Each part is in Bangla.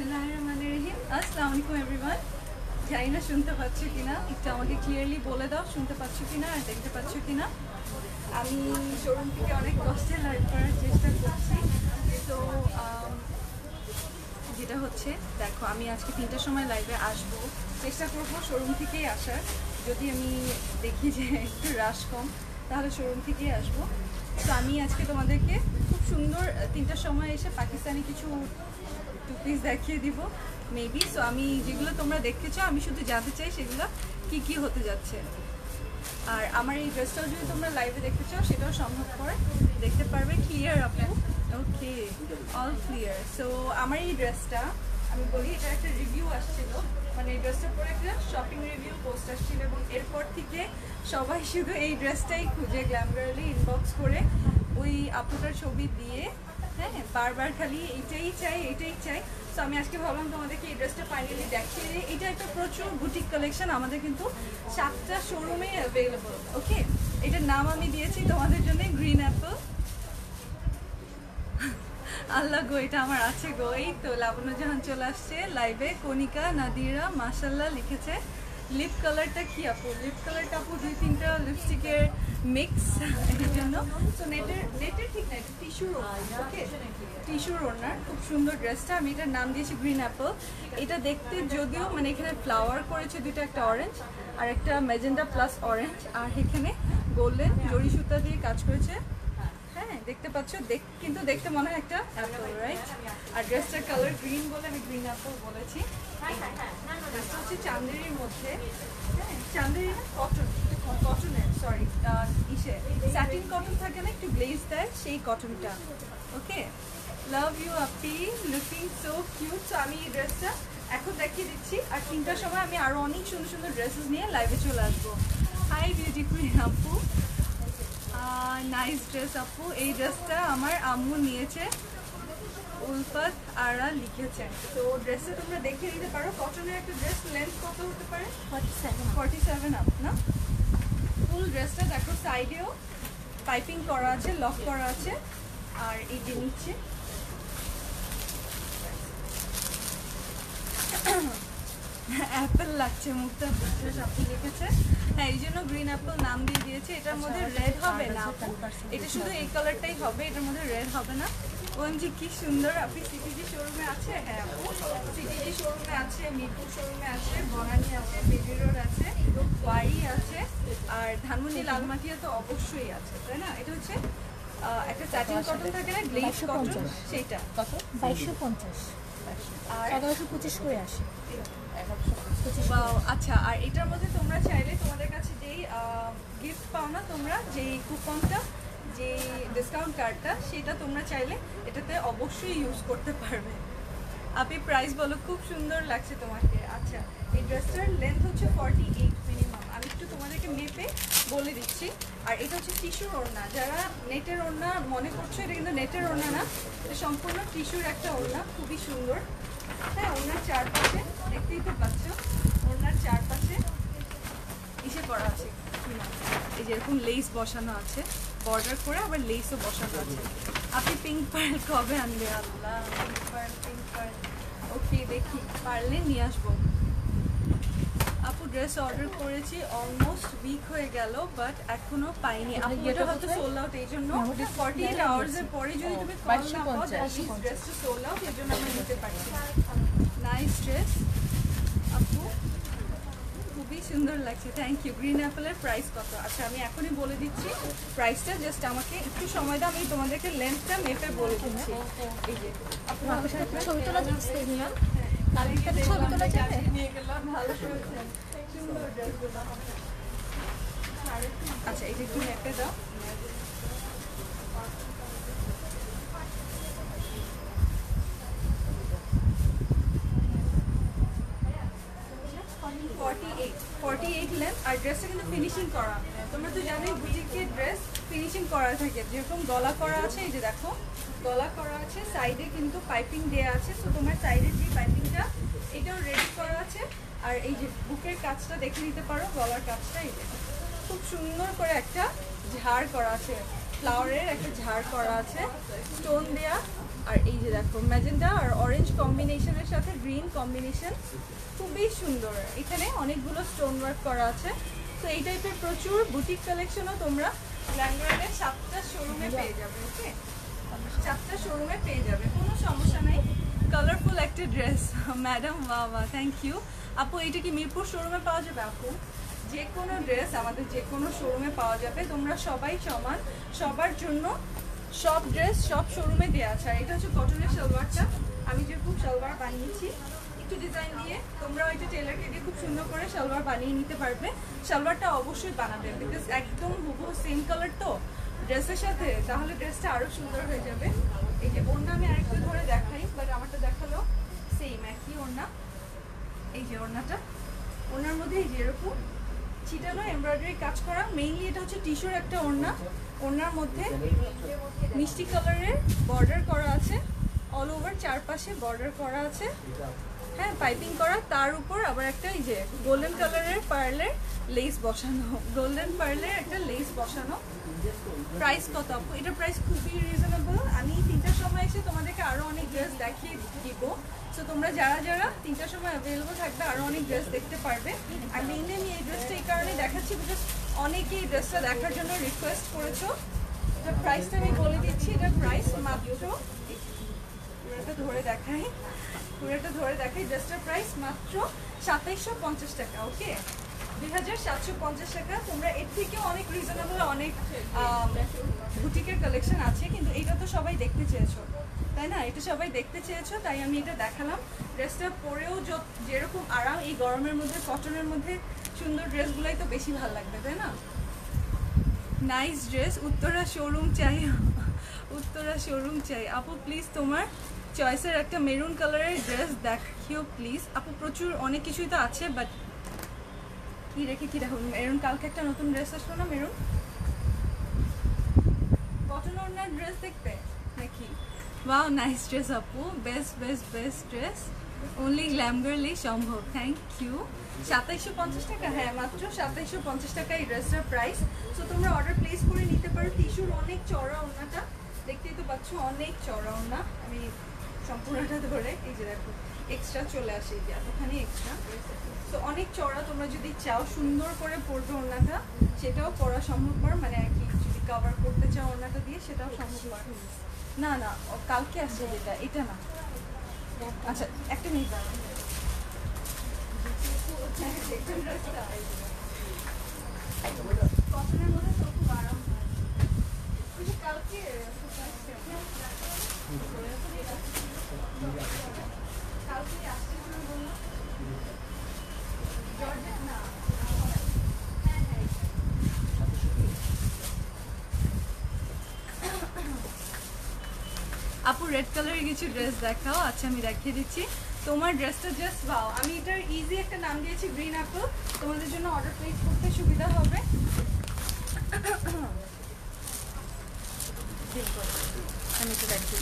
বিসমিল্লাহিররহমানিররহিম। আসসালামু আলাইকুম এভরিওয়ান। জানি না শুনতে পাচ্ছ কিনা, একটু আমাকে ক্লিয়ারলি বলে দাও শুনতে পাচ্ছ কিনা আর দেখতে পাচ্ছ কিনা। আমি শোরুম থেকে অনেক কষ্টে লাইভ করার চেষ্টা করছি। তো যেটা হচ্ছে, দেখো আমি আজকে 3টার সময় লাইভে আসবো, চেষ্টা করবো শোরুম থেকেই আসার। যদি আমি দেখি যে একটু রাশ কম, তাহলে শোরুম থেকেই আসবো। তো আমি আজকে তোমাদেরকে খুব সুন্দর 3টার সময় এসে পাকিস্তানি কিছু টু পিস দেখিয়ে দিব মেবি। সো আমি যেগুলো তোমরা দেখতে চাও, আমি শুধু জানতে চাই সেগুলো কি কি হতে যাচ্ছে। আর আমার এই ড্রেসটাও যদি তোমরা লাইভে দেখতে চাও, সেটাও সম্ভব করে দেখতে পারবে। ক্লিয়ার আপু? ওকে, অল ক্লিয়ার। সো আমার এই ড্রেসটা আমি বলি, এটা একটা রিভিউ আসছিল, মানে এই ড্রেসটার পরে একটা শপিং রিভিউ পোস্ট আসছিল, এবং এরপর থেকে সবাই শুধু এই ড্রেসটাই খুঁজে গ্ল্যামগার্লি ইনবক্স করে ওই আপুটার ছবি দিয়ে, হ্যাঁ, বারবার খালি এইটাই চাই এইটাই চাই। তো আমি আজকে ভাবলাম তোমাদেরকে এই ড্রেসটা ফাইনালি দেখিয়ে দিই। এটা একটা প্রচুর বুটিক কালেকশন, আমাদের কিন্তু 7টা শোরুমে অ্যাভেলেবল। ওকে, এটার নাম আমি দিয়েছি তোমাদের জন্য গ্রিন অ্যাপল। আল্লাহ গো, এটা আমার আছে গো। এই তো লাবণ্য জাহান চলে আসছে লাইভে। কণিকা নাদিরা মাশাল্লাহ লিখেছে। লিপ কালারটা কি আপু? লিপ কালারটা আপু 2-3টা লিপস্টিকের মিক্স, এই জন্য। তো নেটের ঠিক না, এটা টিস্যুর ওড়না। ওকে, টিস্যুর ওড়নার খুব সুন্দর ড্রেসটা। আমি এটার নাম দিয়েছি গ্রিন অ্যাপল। এটা দেখতে যদিও মানে এখানে ফ্লাওয়ার করেছে দুইটা, একটা অরেঞ্জ আর একটা ম্যাজেন্ডা প্লাস অরেঞ্জ, আর এখানে গোল্ডেন জরি সুতা দিয়ে কাজ করেছে। হ্যাঁ, দেখতে পাচ্ছ, কিন্তু দেখতে মনে হয় একটা অ্যাপল, রাইট? আর ড্রেসটার কালার গ্রিন বলে আমি গ্রিন অ্যাপল বলেছি। ড্রেসটা হচ্ছে চান্দেরির মধ্যে, হ্যাঁ, চান্দেরি না, কটনের, সরি, ইসে স্যাটিন কটন থাকে না, একটু গ্লেজ দেয়, সেই কটনটা। ওকে, লাভ ইউ আপি, লুকিং সো কিউট। সো আমি এই ড্রেসটা এখন দেখিয়ে দিচ্ছি, আর 3টার সময় আমি আরও অনেক সুন্দর সুন্দর ড্রেসেস নিয়ে লাইভে চলে আসবো। হাই বিউটিফুল আপু, নাইস ড্রেস আপু। এই ড্রেসটা আমার আম্মু নিয়েছে, উলফাত আরা লিখেছে। তো ড্রেসটা তোমরা দেখে নিতে পারো। কটনের একটা ড্রেস, লেন্থ কত হতে পারে? 47 আপ না? ফুল ড্রেসটা দেখো, সাইডেও পাইপিং করা আছে, লক করা আছে, আর এই যে নিচে অ্যাপেল লাগছে, মুখটা বিশ্বাস আপনি লিখেছে। হ্যাঁ, এই জন্য গ্রিন অ্যাপল নাম দিয়ে দিয়েছে। এটার মধ্যে রেড হবে না, এটা শুধু এই কালারটাই হবে, এটার মধ্যে রেড হবে না। ওএমজি কি সুন্দর। আপনি সিটিজি শোরুমে আছে? হ্যাঁ আপু, সিটিজি শোরুমে আছে, মিরপুর শোরুমে আছে, বনানী আছে, বেবি রোড আছে, ওয়ারি আছে, আর ধানমন্ডি লালমাটিয়া তো অবশ্যই আছে, তাই না? এটা হচ্ছে একটা স্যাটিন কটন থাকে না, গ্লেজ কটন, সেইটা। কত? 2250 আর 1125 করে আসে। আচ্ছা, আর এটার মধ্যে তোমরা চাইলে তোমাদের কাছে যেই গিফট পাও না তোমরা, যেই কুপনটা, যে ডিসকাউন্ট কার্ডটা, সেটা তোমরা চাইলে এটাতে অবশ্যই ইউজ করতে পারবে। আপনি প্রাইস বলো, খুব সুন্দর লাগছে তোমাকে। আচ্ছা, এই ড্রেসটার লেন্থ হচ্ছে 48 মিনিমাম। আমি একটু তোমাদেরকে মেপে বলে দিচ্ছি। আর এটা হচ্ছে টিস্যুর ওড়না। যারা নেটের ওড়না মনে করছো, এটা কিন্তু নেটের ওড়না না, এটা সম্পূর্ণ টিস্যুর একটা ওড়না, খুবই সুন্দর। হ্যাঁ, ওড়নার চারপাশে দেখতেই তো পাচ্ছ, ওড়নার চারপাশে ইসে করা আছে, এই যে এরকম লেস বসানো আছে, বর্ডার করে আবার লেসও বসানো আছে। আপনি পিঙ্ক পার্ল কবে আনবে? আল্লাহ, পিঙ্ক পার্ল। ওকে, দেখি পারলে নিয়ে আসবো। আপু ড্রেস অর্ডার করেছি, অলমোস্ট উইক হয়ে গেল, বাট এখনো পাইনি। আপু এটা হয়তো সোল্ড আউট, এই জন্য 48 আওয়ার্সের পরে যদি তুমি কল না পাও, ড্রেসটা সোল্ড আউট, এর জন্য আমরা নিতে পারছি। নাইস ড্রেস আপু, খুবই সুন্দর লাগছে, থ্যাংক ইউ। গ্রিন অ্যাপেলের প্রাইস কত? আচ্ছা, আমি এখনই বলে দিচ্ছি প্রাইসটা, জাস্ট আমাকে একটু সময় দাও, আমি তোমাদেরকে লেন্থটা মেপে বলে দিচ্ছি। এই যে আপু আমার সাথে ছবি তোলা যাচ্ছে না? কালকে ছবি তোলা যাবে, নিয়ে গেলাম, ভালো করেছেন, সুন্দর ড্রেসগুলো। আচ্ছা, এটা একটু মেপে দাও। লেন্থ, আর ড্রেসটা কিন্তু ফিনিশিং করা। তোমরা তো জানোই বুটিকের ড্রেস ফিনিশিং করা থাকে, যেরকম গলা করা আছে, এই যে দেখো গলা করা আছে, সাইডে কিন্তু পাইপিং দেওয়া আছে। সো তোমার সাইডের যে পাইপিংটা, এটাও রেডি করা আছে। আর এই যে বুকের কাজটা দেখে নিতে পারো, গলার কাজটা এই যে খুব সুন্দর করে একটা ঝাড় করা আছে, ফ্লাওয়ারের একটা ঝাড় করা আছে, স্টোন দেয়া। আর এই যে দেখো ম্যাজেন্টা আর অরেঞ্জ কম্বিনেশনের সাথে গ্রিন কম্বিনেশন, খুবই সুন্দর। এখানে অনেকগুলো স্টোন ওয়ার্ক করা আছে। তো এই টাইপের প্রচুর বুটিক কালেকশনও তোমরা গ্ল্যামগার্লের 7টা শোরুমে পেয়ে যাবে। ওকে, 7টা শোরুমে পেয়ে যাবে, কোনো সমস্যা নাই। কালারফুল একটা ড্রেস ম্যাডাম, বাবা থ্যাংক ইউ আপু। এইটা কি মিরপুর শোরুমে পাওয়া যাবে আপু? যে কোনো ড্রেস আমাদের যে কোনো শোরুমে পাওয়া যাবে। তোমরা সবাই সমান, সবার জন্য সব ড্রেস সব শোরুমে দেওয়া আছে। আর এটা হচ্ছে কটনের সালোয়ারটা, আমি যে খুব সালোয়ার বানিয়েছি একটু ডিজাইন দিয়ে, তোমরা ওইটা টেলারকে দিয়ে খুব সুন্দর করে সালোয়ার বানিয়ে নিতে পারবে। সালোয়ারটা অবশ্যই বানাবে, বিকজ একদম হুবহু সেম কালার তো ড্রেসের সাথে, তাহলে ড্রেসটা আরও সুন্দর হয়ে যাবে। এই যে ওড়না আমি আরেকটু ধরে দেখাই, বাট আমারটা দেখালো সেম একই ওড়না। এই যে ওড়নাটা, ওড়নার মধ্যে এই যে এরকম ছিটানো এমব্রয়ডারি কাজ করা। মেইনলি এটা হচ্ছে টিস্যুর একটা ওড়না, ওড়নার মধ্যে মিষ্টি কালারের বর্ডার করা আছে, অল ওভার চারপাশে বর্ডার করা আছে, হ্যাঁ পাইপিং করা। তার উপর আবার একটা এই যে গোল্ডেন কালারের পার্লের লেস বসানো, গোল্ডেন পার্লের একটা লেস বসানো। প্রাইস কত আপু? এটার প্রাইস খুবই রিজনেবল। আমি 3টার সময় এসে তোমাদেরকে আরও অনেক ড্রেস দেখিয়ে দিব। সো তোমরা যারা যারা 3টার সময় অ্যাভেলেবল থাকবে আরও অনেক ড্রেস দেখতে পারবে। আর মেইনলি আমি এই ড্রেসটা এই কারণে দেখাচ্ছি, বিকজ অনেকেই ড্রেসটা দেখার জন্য রিকোয়েস্ট করেছো। এটার প্রাইসটা আমি বলে দিচ্ছি। এটার প্রাইস মাত্র, পুরোটা ধরে দেখাই, পুরোটা ধরে দেখাই। ড্রেসটার প্রাইস মাত্র 2750 টাকা। ওকে, 2750 টাকা। তোমরা এর থেকেও অনেক রিজনেবল অনেক বুটিকের কালেকশন আছে, কিন্তু এটা তো সবাই দেখতে চেয়েছো, তাই না? এটা সবাই দেখতে চেয়েছো, তাই আমি এটা দেখালাম। ড্রেসটা পরেও যেরকম আরাম, এই গরমের মধ্যে কটনের মধ্যে সুন্দর ড্রেসগুলোই তো বেশি ভালো লাগবে, তাই না? নাইস ড্রেস, উত্তরা শোরুম চাই, উত্তরা শোরুম চাই আপু। প্লিজ তোমার চয়েসের একটা মেরুন কালারের ড্রেস দেখিও প্লিজ আপু। প্রচুর অনেক কিছুই তো আছে, বাট কি রেখে কি দেখো মেরুন। কালকে একটা নতুন ড্রেস আসলো না মেরুন, কটন ওড়নার ড্রেস দেখতে নাকি? ওয়াও নাইস ড্রেস আপু, best best best dress, only Glamgirly সম্ভব। Thank you. 2750 টাকা, হ্যাঁ মাত্র 2750 টাকা এই ড্রেসটার প্রাইস। সো তোমরা অর্ডার প্লেস করে নিতে পারো। টিস্যুর অনেক চড়া ওড়নাটা দেখতেই তো পাচ্ছ, অনেক চড়া ওড়না। আমি সম্পূর্ণটা ধরে এই যে দেখো এক্সট্রা চলে আসে, এই যে এতখানি এক্সট্রা। তো অনেক চড়া, তোমরা যদি চাও সুন্দর করে পরবে ওড়নাটা, সেটাও পরা সম্ভবপর, মানে আর কি যদি কভার করতে চাও ওড়নাটা দিয়ে সেটাও সম্ভবপর। না না কালকে আসছে যেটা, এটা না। আচ্ছা একটা মিনিট দাঁড়াও। কটনের মধ্যে তো খুব আরাম হয়। কালকে কালকে আসছে বললাম জর্জেট না। আপু রেড কালারের কিছু ড্রেস দেখাও। আচ্ছা আমি দেখিয়ে দিচ্ছি। তোমার ড্রেসটা জাস্ট ওয়াও। আমি এটার ইজি একটা নাম দিয়েছি গ্রিন অ্যাপল, তোমাদের জন্য অর্ডার প্লেস করতে সুবিধা হবে। আমি তো দেখিয়ে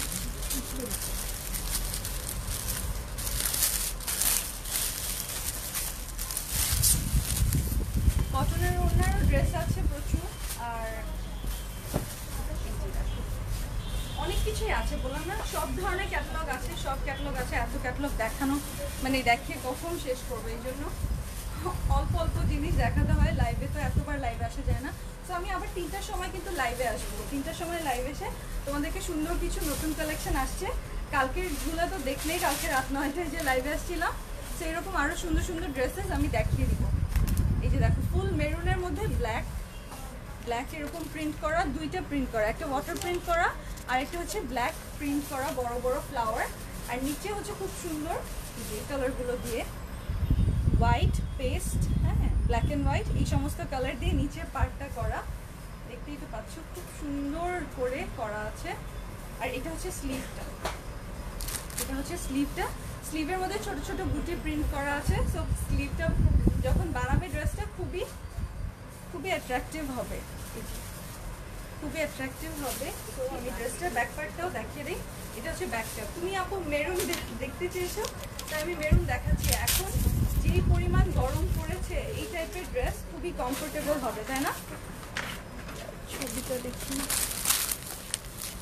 কটনের ওড়নারও ড্রেস আছে প্রচুর, আর অনেক কিছুই আছে, বললাম না সব ধরনের ক্যাটালগ আছে, সব ক্যাটালগ আছে। এত ক্যাটালগ দেখানো মানে দেখিয়ে কখন শেষ করবো, এই জন্য অল্প অল্প জিনিস দেখাতে হয়। লাইভে তো এতবার লাইভে আসা যায় না। তো আমি আবার 3টার সময় কিন্তু লাইভে আসবো। 3টার সময় লাইভে এসে তোমাদেরকে সুন্দর কিছু নতুন কালেকশন আসছে। কালকের গুলো তো দেখলেই, কালকে রাত 9টায় যে লাইভে আসছিলাম, সেই রকম আরও সুন্দর সুন্দর ড্রেসেস আমি দেখিয়ে দিব। এই যে দেখো ফুল মেরুনের মধ্যে ব্ল্যাক, ব্ল্যাক এরকম প্রিন্ট করা, দুইটা প্রিন্ট করা, একটা ওয়াটার প্রিন্ট করা আর একটা হচ্ছে ব্ল্যাক প্রিন্ট করা, বড় বড় ফ্লাওয়ার। আর নিচে হচ্ছে খুব সুন্দর যে কালারগুলো দিয়ে হোয়াইট পেস্ট, হ্যাঁ ব্ল্যাক অ্যান্ড হোয়াইট, এই সমস্ত কালার দিয়ে নিচের পার্টটা করা, দেখতেই তো পাচ্ছ খুব সুন্দর করে করা আছে। আর এটা হচ্ছে স্লিভটা, এটা হচ্ছে স্লিভটা। স্লিভের মধ্যে ছোট ছোট বুটি প্রিন্ট করা আছে। সো স্লিভটা যখন বানাবে ড্রেসটা খুবই খুবই অ্যাট্রাকটিভ হবে, খুবই অ্যাট্রাকটিভ হবে। তো আমি ড্রেসটার ব্যাক পার্টটাও দেখিয়ে দিই। এটা হচ্ছে ব্যাকটা। তুমি আপু মেরুন দেখতে চেয়েছো, তাই আমি মেরুন দেখাচ্ছি। এখন যেই পরিমাণ গরম পড়েছে, এই টাইপের ড্রেস খুবই কমফোর্টেবল হবে, তাই না? ছবিটা দেখি,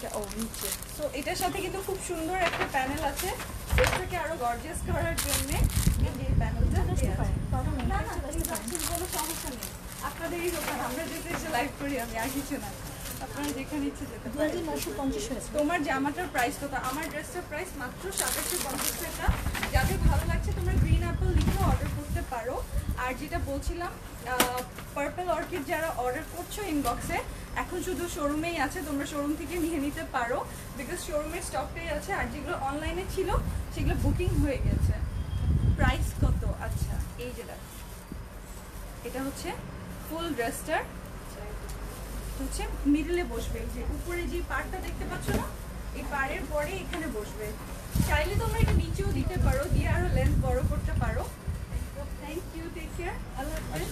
এটা নিচে। সো এটার সাথে কিন্তু খুব সুন্দর একটা প্যানেল আছে ড্রেসটাকে আরো গর্জিয়াস করার জন্য। এই যে প্যানেলটা না না কোনো সমস্যা নেই, আপনাদেরই দোকান, আমরা যেতে এসে লাইভ করি, আমি আর কিছু না, আপনারা যেখানে ইচ্ছে যেতে পারেন। 2950 হয়েছে। তোমার জামাটার প্রাইস কত? আমার ড্রেসটার প্রাইস মাত্র 2750 টাকা। যাদের ভালো লাগছে তোমরা গ্রিন অ্যাপল লিখে অর্ডার করতে পারো। আর যেটা বলছিলাম, পার্পল অর্কিড যারা অর্ডার করছো ইনবক্সে, এখন শুধু শোরুমেই আছে, তোমরা শোরুম থেকে নিয়ে নিতে পারো, বিকজ শোরুমের স্টকটাই আছে, আর যেগুলো অনলাইনে ছিল সেগুলো বুকিং হয়ে গেছে। প্রাইস কত? আচ্ছা এই যে দেখো, এটা হচ্ছে ফুল ড্রেসটার হচ্ছে মিডলে বসবে, যে উপরে যে পাড়টা দেখতে পাচ্ছ না, এই পাড়ের পরে এখানে বসবে। চাইলে তোমরা এটা নিচেও দিতে পারো, দিয়ে আরো লেন্থ বড় করতে পারো। থ্যাংক ইউ, টেক কেয়ার, আল্লাহ হাফেজ।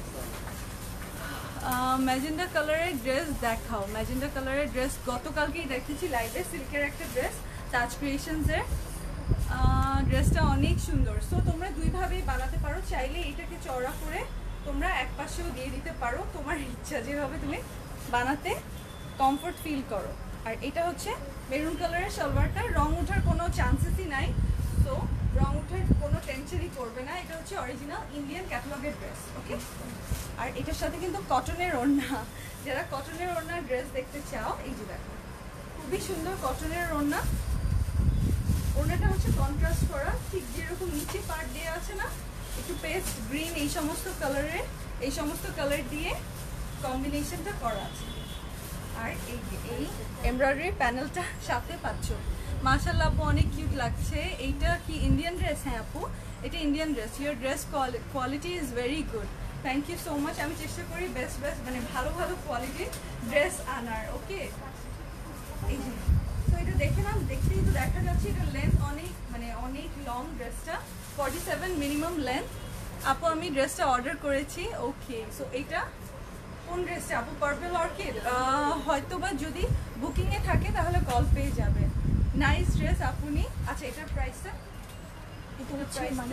ম্যাজেন্ডা কালারের ড্রেস দেখাও। ম্যাজেন্ডা কালারের ড্রেস গতকালকেই দেখেছি লাইভে, সিল্কের একটা ড্রেস, তাজ ক্রিয়েশনসের। ড্রেসটা অনেক সুন্দর। সো তোমরা দুইভাবেই বানাতে পারো, চাইলে এটাকে চওড়া করে তোমরা এক পাশেও দিয়ে দিতে পারো, তোমার ইচ্ছা, যেভাবে তুমি বানাতে কমফোর্ট ফিল করো। আর এটা হচ্ছে মেরুন কালারের সালোয়ারটা, রং ওঠার কোনো চান্সেসই নাই, সো রং ওঠার কোনো টেনশনই করবে না। এটা হচ্ছে অরিজিনাল ইন্ডিয়ান ক্যাটালগের ড্রেস, ওকে। আর এটার সাথে কিন্তু কটনের ওড়না, যারা কটনের ওড়নার ড্রেস দেখতে চাও, এই যে দেখো খুবই সুন্দর কটনের ওড়না। ওড়নাটা হচ্ছে কন্ট্রাস্ট করা, ঠিক যেরকম নিচে পার্ট দেওয়া আছে না, একটু পেস্ট গ্রিন, এই সমস্ত কালারের, এই সমস্ত কালার দিয়ে কম্বিনেশনটা করা আছে। আর এই যে এই এমব্রয়ডারি প্যানেলটা সাথে পাচ্ছ। মাশাআল্লাহ আপু, অনেক কিউট লাগছে। এইটা কি ইন্ডিয়ান ড্রেস? হ্যাঁ আপু, এটা Indian dress. Your dress quality is very good, thank you so much. আমি চেষ্টা করি বেস্ট মানে ভালো ভালো কোয়ালিটির ড্রেস আনার, ওকে। এই যে তো এটা দেখে নাম, দেখতেই তো দেখা যাচ্ছে এটা লেন্থ অনেক, মানে অনেক লং ড্রেসটা, 47 মিনিমাম লেন্থ। আপু আমি ড্রেসটা অর্ডার করেছি, ওকে। সো এটা কোন ড্রেসটা আপু? পার্পল অর্কিড, হয়তো বা যদি বুকিংয়ে থাকে তাহলে কল পেয়ে যাবে। নাইস ড্রেস আপনি। আচ্ছা এটার প্রাইসটা? এটা হচ্ছে মানে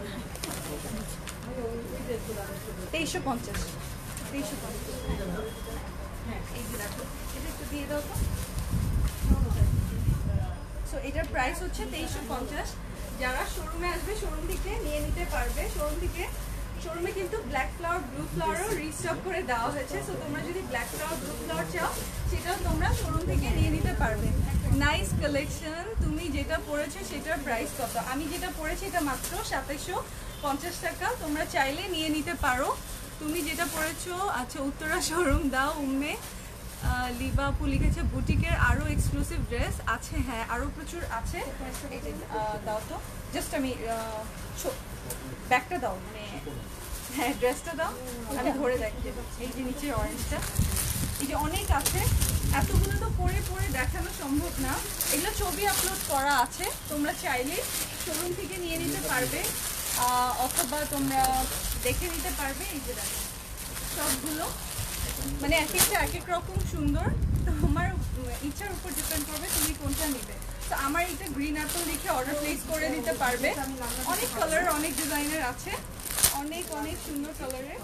2350। 2350, হ্যাঁ এই যে দেখো, এটা একটু দিয়ে দাও তো। সো এটার প্রাইস হচ্ছে 2350। যারা শোরুমে আসবে শোরুম থেকে নিয়ে নিতে পারবে। শোরুমে কিন্তু ব্ল্যাক ফ্লাওয়ার, ব্লু ফ্লাওয়ারও রিস্টক করে দেওয়া হয়েছে। সো তোমরা যদি ব্ল্যাক ফ্লাওয়ার, ব্লু ফ্লাওয়ার চাও সেটাও তোমরা শোরুম থেকে নিয়ে নিতে পারবে। Nice collection. তুমি যেটা পড়েছো সেটার প্রাইস কত? আমি যেটা পড়েছি এটা মাত্র 2750 টাকা। তোমরা চাইলে নিয়ে নিতে পারো। তুমি যেটা পড়েছো, আচ্ছা উত্তরা শোরুম দাও উম্মে। লিবা আপু লিখেছে বুটিকের আরও এক্সক্লুসিভ ড্রেস আছে। হ্যাঁ আরও প্রচুর আছে। এই যে দাও তো, জাস্ট আমি ব্যাগটা দাও, মানে হ্যাঁ ড্রেসটা দাও, আমি ধরে দেখি। এই যে নিচে অরেঞ্জটা, এই যে অনেক আছে, এতগুলো তো পরে পরে দেখানো সম্ভব না। এগুলো ছবি আপলোড করা আছে, তোমরা চাইলে শোরুম থেকে নিয়ে নিতে পারবে, অথবা তোমরা দেখে নিতে পারবে। এই যে দেখো সবগুলো, মানে এক একটা এক এক রকম সুন্দর, তোমার ইচ্ছার উপর ডিপেন্ড করবে তুমি কোনটা নিবে। তো আমার এটা গ্রিন অ্যাপল দেখে অর্ডার প্লেস করে দিতে পারবে। অনেক কালার, অনেক ডিজাইনের আছে, অনেক অনেক সুন্দর কালারের।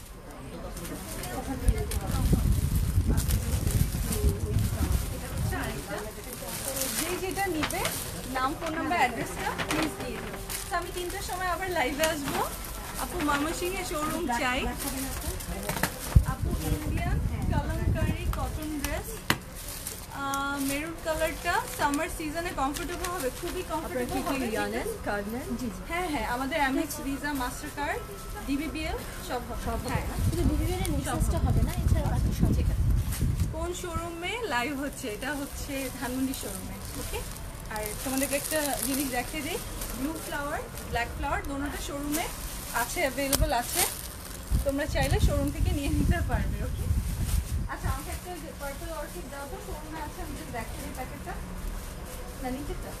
যে যেটা নিবে নাম, ফোন নাম্বার, অ্যাড্রেসটা প্লিজ দিয়ে দেবো। তো আমি 3টার সময় আবার লাইভে আসবো। আপু ময়মনসিংহে শোরুম চাই। আপু Indian kalamkari cotton dress, maroon কালারটা সামার সিজনে কমফোর্টেবল হবে, খুবই কমফোর্টেবল হবে। হ্যাঁ হ্যাঁ, আমাদের Amex Visa, Mastercard, DBBL সব সব। হ্যাঁ শুধু বিবিএর নেক্সাসটা হবে না, এছাড়া বাকি সব। ঠিক আছে। কোন শোরুমে লাইভ হচ্ছে? এটা হচ্ছে ধানমন্ডি শোরুমে, ওকে। আর তোমাদেরকে একটা জিনিস দেখতে দিই, ব্লু ফ্লাওয়ার, ব্ল্যাক ফ্লাওয়ার দোনোটা শোরুমে আছে, অ্যাভেলেবল আছে, তোমরা চাইলে শোরুম থেকে নিয়ে নিতে পারবে, ওকে। আচ্ছা আমাকে একটা পার্পল অর্কিড দাও তো, শোরুমে আছে, আমি যদি দেখতে দিই প্যাকেটটা, না নিচেরটা।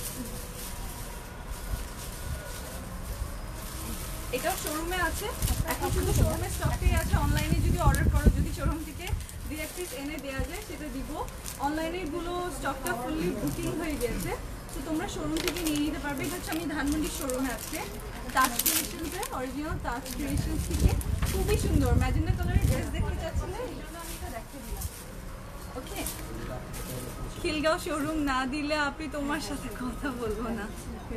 এটাও শোরুমে আছে, এখন শুধু শোরুমের স্টকেই আছে। অনলাইনে যদি অর্ডার করো, যদি শোরুম থেকে 2-1 পিস এনে দেওয়া যায় সেটা দিব। অনলাইনের গুলো স্টকটা ফুললি বুকিং হয়ে গেছে, তো তোমরা শোরুম থেকে নিয়ে নিতে পারবে। এটা হচ্ছে আমি ধানমন্ডির শোরুমে আজকে তাজ ক্রিয়েশনসের, অরিজিনাল তাজ ক্রিয়েশনস থেকে খুবই সুন্দর ম্যাজেন্ডা কালারের ড্রেস দেখতে চাচ্ছিলে, এই জন্য আমি এটা দেখতে দিলাম, ওকে। খিলগাঁও শোরুম না দিলে আপনি তোমার সাথে কথা বলবো না।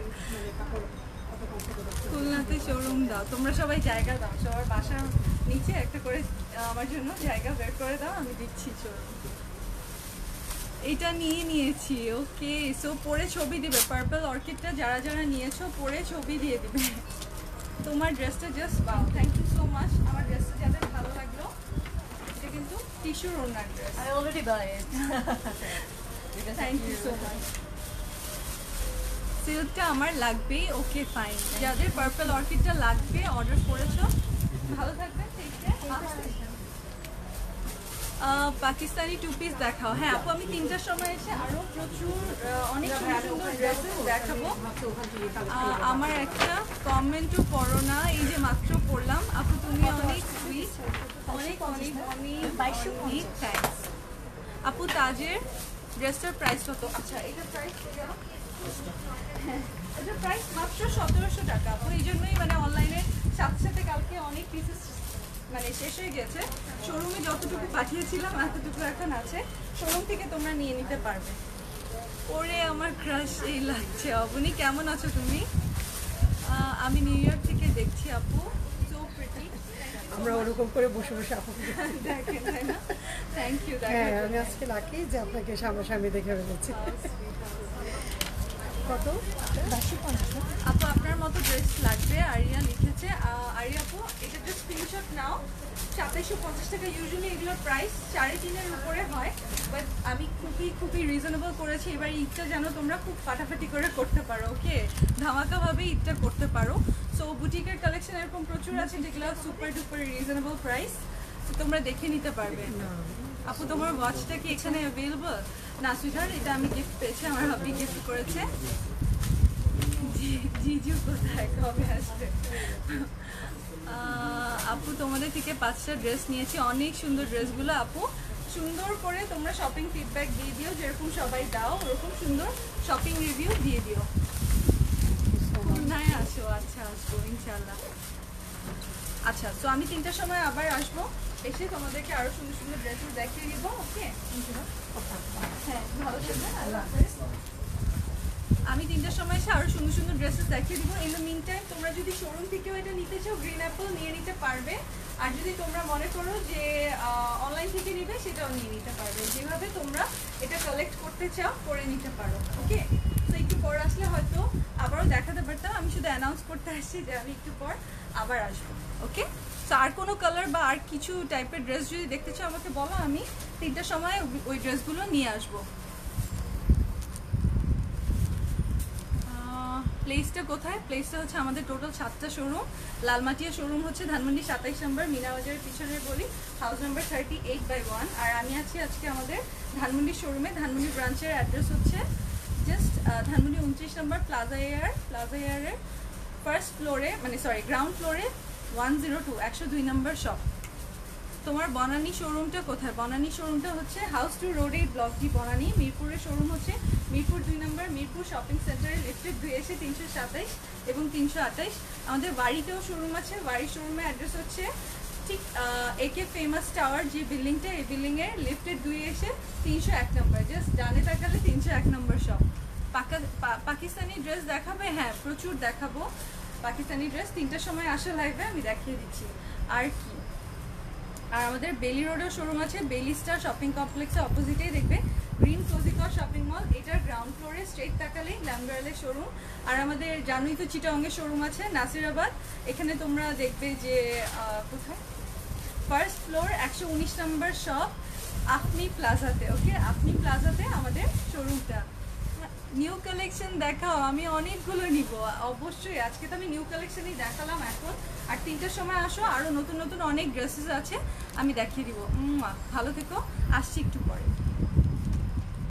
খুলনাতে শোরুম দাও, তোমরা সবাই জায়গা দাও, সবার বাসার নিচে একটা করে আমার জন্য জায়গা বের করে দাও, আমি দিচ্ছি শোরুম। এটা নিয়ে নিয়েছি, ওকে। সো পরে ছবি দিবে, পার্পল অর্কিডটা যারা যারা নিয়েছো পরে ছবি দিয়ে দিবে। তোমার ড্রেসটা just wow, thank you so much. আমার ড্রেসটা যাদের ভালো লাগলো, এটা কিন্তু টিস্যুর ওনার ড্রেস। I already buy it. Thank you so much. সিল্কটা আমার লাগবেই, ওকে ফাইন। যাদের পার্পল অর্কিডটা লাগবে অর্ডার করেছো, ভালো থাকবেন। পাকিস্তানি টু পিস দেখাও। হ্যাঁ আপু, আমি 3টার সময় এসে আরো প্রচুর অনেক সুন্দর সুন্দর ড্রেসেস দেখাবো। আমার একটা কমেন্টও পড়ো না, এই যে মাত্র পড়লাম। আপু তুমি অনেক সুইট, অনেক অনেক অনেক অনেক থ্যাঙ্কস। আপু তাজের ড্রেসটার প্রাইস কত? আচ্ছা এটার প্রাইস, হ্যাঁ এটার প্রাইস মাত্র 1700 টাকা। আপু এই জন্যই মানে অনলাইনে সাথে সাথে কালকে অনেক পিসেস মানে শেষ হয়ে গেছে। শোরুমে যতটুকু পাঠিয়েছিলাম এতটুকু এখন আছে, শোরুম থেকে তোমরা নিয়ে নিতে পারবে। ওরে আমার ক্রাশ এই লাগছে। অবনী কেমন আছো তুমি? আমি নিউ ইয়র্ক থেকে দেখছি আপু, সো প্রিটি। আমরা ওরকম করে বসে বসে আপুকে দেখেন তাই না? Thank you. হ্যাঁ আমি আজকে লাকি যে আপনাকে সামনাসামনি দেখে ফেলেছি। কত? 1250। আপু আপনার মতো ড্রেস লাগবে, আরিয়া লিখেছে। আরিয়া আপু এটা জাস্ট স্ক্রিনশট নাও। 2750 টাকা ইউজুয়ালি এগুলোর প্রাইস 3.5-এর উপরে হয়, বাট আমি খুবই খুবই রিজনেবল করেছি। এবার ঈদটা যেন তোমরা খুব ফাটাফাটি করে করতে পারো, ওকে, ধামাকাভাবে ঈদটা করতে পারো। সো বুটিকের কালেকশন এরকম প্রচুর আছে যেগুলো সুপার ডুপার রিজনেবল প্রাইস, তোমরা দেখে নিতে পারবে। আপু তোমার ওয়াচটা কি এখানে অ্যাভেলেবল? না সুইটার, এটা আমি গিফট পেয়েছি, আমার হাবি গিফট করেছে। জিজু কোথায়, কবে আসবে? আপু তোমাদের থেকে 5টা ড্রেস নিয়েছি, অনেক সুন্দর ড্রেসগুলো। আপু সুন্দর করে তোমরা শপিং ফিডব্যাক দিয়ে দিও, যেরকম সবাই দাও ওরকম সুন্দর শপিং রিভিউ দিয়ে দিও। খুলনায় আসো? আচ্ছা আসবো ইনশাল্লাহ। আচ্ছা তো আমি 3টার সময় আবার আসবো, এসে তোমাদেরকে আরো সুন্দর সুন্দর ড্রেসেস দেখিয়ে দিব, ওকে? হ্যাঁ ভালো থাকবেন, আল্লাহ হাফেজ। আমি 3টার সময় এসে আরো সুন্দর সুন্দর ড্রেসেস দেখিয়ে দিব। ইন দ্য মিন টাইম তোমরা যদি শোরুম থেকেও এটা নিতে চাও, গ্রিন অ্যাপল নিয়ে নিতে পারবে। আর যদি তোমরা মনে করো যে অনলাইন থেকে নিবে, সেটাও নিয়ে নিতে পারবে। যেভাবে তোমরা এটা কালেক্ট করতে চাও করে নিতে পারো, ওকে? তো একটু পর আসলে হয়তো আবারও দেখাতে পারতাম, আমি শুধু অ্যানাউন্স করতে আসছি যে আমি একটু পর আবার আসবো, ওকে? তো আর কোনো কালার বা আর কিছু টাইপের ড্রেস যদি দেখতে চাও আমাকে বলো, আমি 3টার সময় ওই ড্রেসগুলো নিয়ে আসবো। প্লেসটা কোথায়? প্লেসটা হচ্ছে আমাদের টোটাল 7টা শোরুম। লালমাটিয়া শোরুম হচ্ছে ধানমন্ডি 27 নম্বর মিনাবাজারের পিছনের গলি, হাউস নাম্বার 38/1। আর আমি আছি আজকে আমাদের ধানমন্ডি শোরুমে। ধানমন্ডি ব্রাঞ্চের অ্যাড্রেস হচ্ছে জাস্ট ধানমন্ডি 29 নম্বর প্লাজা এয়ারের ফার্স্ট ফ্লোরে, মানে সরি গ্রাউন্ড ফ্লোরে 102 102 নম্বর শপ। তোমার বনানী শোরুমটা কোথায়? বনানী শোরুমটা হচ্ছে হাউস 2 রোডে, ব্লক ডি বনানী। মিরপুরের শোরুম হচ্ছে মিরপুর 2 নম্বর মিরপুর শপিং সেন্টারের লিফটেড 2 এসে 327 এবং 328। আমাদের বাড়িতেও শোরুম আছে। বাড়ির শোরুমের অ্যাড্রেস হচ্ছে ঠিক একে ফেমাস টাওয়ার যে বিল্ডিংটা, এই বিল্ডিংয়ের লিফটেড 2 এসে 301 নম্বর, জাস্ট ডানে তাকালে 301 নম্বর শপ। পাকিস্তানি ড্রেস দেখাবে? হ্যাঁ প্রচুর দেখাবো পাকিস্তানি ড্রেস। 3টার সময় আসা লাইভে আমি দেখিয়ে দিচ্ছি। আর কি, আর আমাদের বেলি রোডেও শোরুম আছে, বেলি স্টার শপিং কমপ্লেক্সের অপোজিটেই দেখবে গ্রিন কোজিকর শপিং মল, এটার গ্রাউন্ড ফ্লোরে স্ট্রেট তাকালেই ল্যাম্বারেলের শোরুম। আর আমাদের জানুই তো চিটাংয়ের শোরুম আছে নাসিরাবাদ, এখানে তোমরা দেখবে যে কোথায়, ফার্স্ট ফ্লোর 119 নম্বর শপ আফনি প্লাজাতে, ওকে? আফনি প্লাজাতে আমাদের শোরুমটা। নিউ কালেকশন দেখাও, আমি অনেকগুলো নিব অবশ্যই। আজকে তো আমি নিউ কালেকশনই দেখালাম এখন। আর 3টার সময় আসো, আরও নতুন নতুন অনেক ড্রেসেস আছে, আমি দেখিয়ে দিব। ভালো থেকো, আসছি একটু পরে।